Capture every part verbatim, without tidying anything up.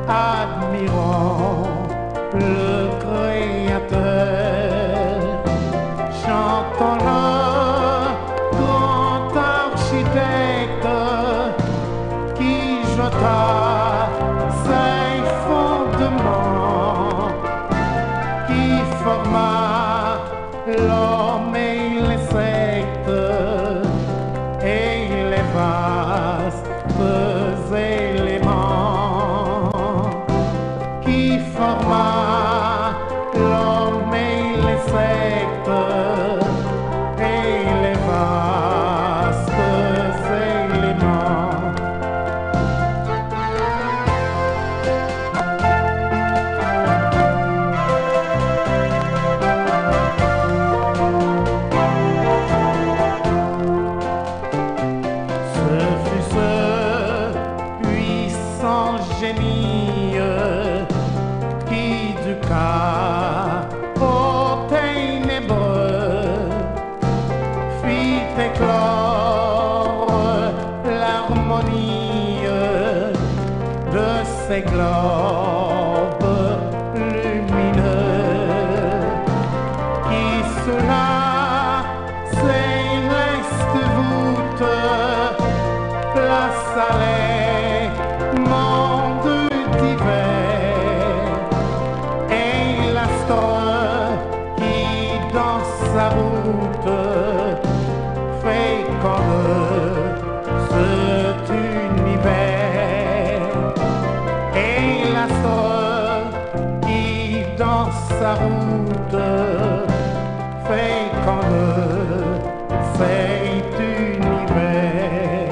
admirons le Créateur, chantons le grand architecte qui jeta ses fondements, qui forma l'homme et les sectes et les vastes éléments, qui forma l'homme et les sectes et les vastes éléments. Ce fut ce puissant génie qui du chaos ténébreux fit éclore l'harmonie de ces globes lumineux qui sous la céleste voûte plaça les mondes divers et l'astre qui dans sa route féconde cet univers, et l'astre qui dans sa route féconde cet univers.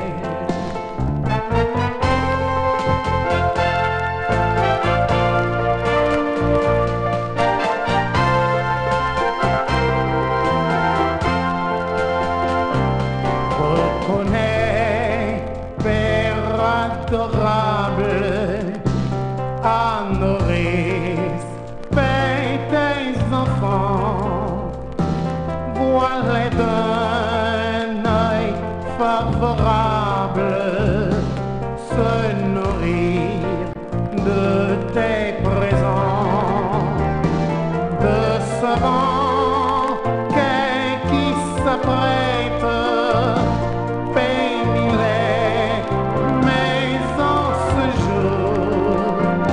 Reconnais, Père adorable, à nourrir tes enfants, vois-les d'un œil favorable se nourrir de tes présents, de ce vent qui s'apprête bénit les maisons ce jour,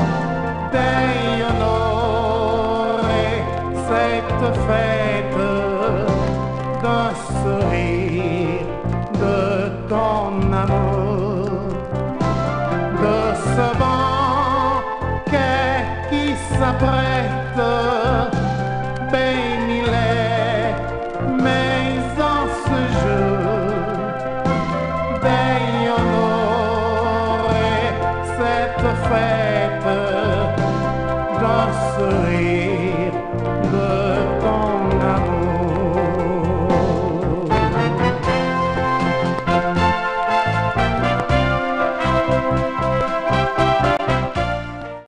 d'honorer cette fête d'un sourire de ton amour, de ce vent qui s'apprête